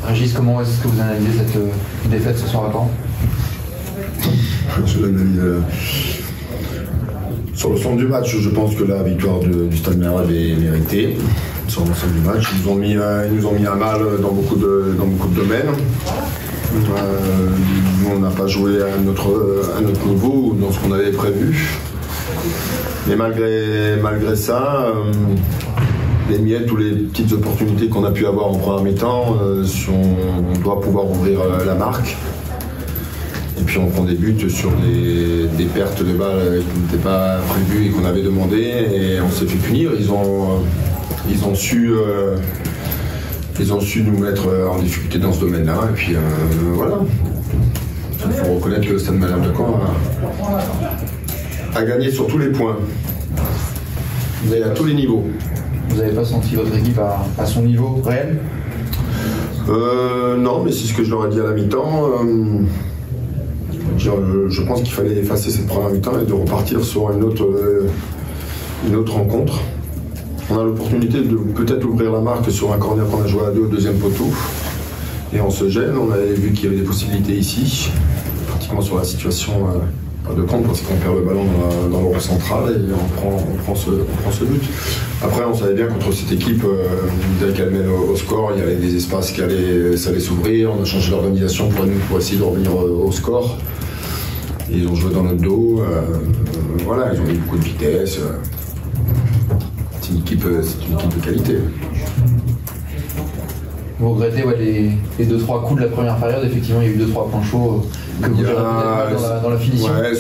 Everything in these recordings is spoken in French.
Régis, comment est-ce que vous analysez cette défaite ce soir à Caen? Je l'analyse sur l'ensemble du match. Je pense que la victoire du Stade Malherbe est méritée. Sur l'ensemble du match, ils nous ont mis à mal dans beaucoup de domaines. Nous, on n'a pas joué à notre niveau, dans ce qu'on avait prévu. Mais malgré ça, les miettes ou les petites opportunités qu'on a pu avoir en première mi-temps, on doit pouvoir ouvrir la marque. Et puis on prend des buts sur des pertes de balles qui n'étaient pas prévues et qu'on avait demandé, et on s'est fait punir. Ils ont su nous mettre en difficulté dans ce domaine-là. Et puis voilà. Il faut reconnaître que le Stade Malherbe de Caen a gagné sur tous les points. Mais à tous les niveaux. Vous n'avez pas senti votre équipe à son niveau réel? Non, mais c'est ce que je leur ai dit à la mi-temps. Je pense qu'il fallait effacer cette première mi-temps et de repartir sur une autre rencontre. On a l'opportunité de peut-être ouvrir la marque sur un corner qu'on a joué à 2 au deuxième poteau. Et on se gêne. On avait vu qu'il y avait des possibilités ici, pratiquement sur la situation de compte, parce qu'on perd le ballon dans le rond central et on prend ce but. Après, on savait bien contre cette équipe, dès qu'elle mène au score, il y avait des espaces ça allait s'ouvrir. On a changé l'organisation pour essayer de revenir au score. Et ils ont joué dans notre dos. Voilà, ils ont eu beaucoup de vitesse. C'est une équipe de qualité. Vous regrettez les 2-3 coups de la première période? Effectivement, il y a eu 2-3 points chauds que vous avez dans la finition. Ouais,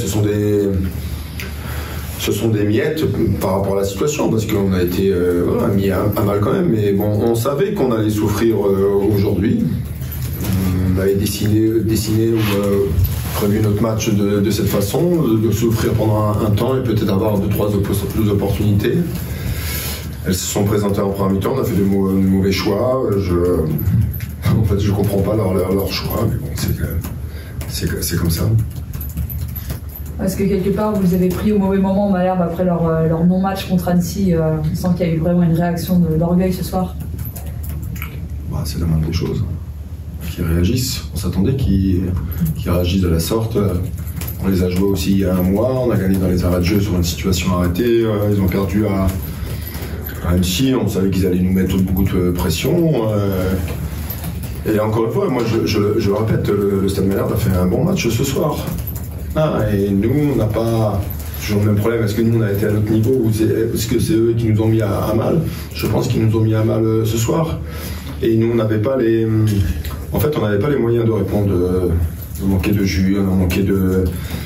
ce sont des miettes par rapport à la situation, parce qu'on a été mis à mal quand même. Mais bon, on savait qu'on allait souffrir aujourd'hui. On avait dessiné ou prévu notre match de cette façon, de souffrir pendant un temps et peut-être avoir 2 opportunités. Elles se sont présentées en première mi-temps, on a fait de mauvais choix. En fait, je comprends pas leur choix, mais bon, c'est comme ça. Est-ce que quelque part vous avez pris au mauvais moment Malherbe après leur non-match contre Annecy, sans qu'il y ait eu vraiment une réaction d'orgueil ce soir? C'est la moindre des choses. Qu'ils réagissent. On s'attendait qu'ils réagissent de la sorte. On les a joués aussi il y a un mois, on a gagné dans les arrêts de jeu sur une situation arrêtée. Ils ont perdu à Annecy, on savait qu'ils allaient nous mettre beaucoup de pression. Et encore une fois, moi je le répète, le Stade Malherbe a fait un bon match ce soir. Et nous, on n'a pas toujours le même problème. Est-ce que nous, on a été à notre niveau ou est-ce que c'est eux qui nous ont mis à mal? Je pense qu'ils nous ont mis à mal ce soir. Et nous, on n'avait pas les moyens de répondre. On manquait de jus, on manquait de...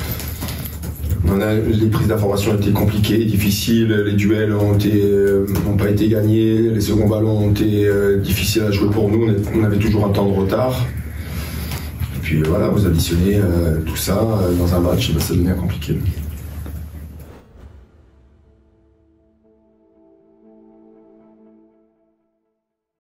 Les prises d'information étaient compliquées, difficiles, les duels n'ont pas été gagnés, les seconds ballons ont été difficiles à jouer pour nous, on avait toujours un temps de retard. Et puis voilà, vous additionnez tout ça dans un match, ça devient compliqué.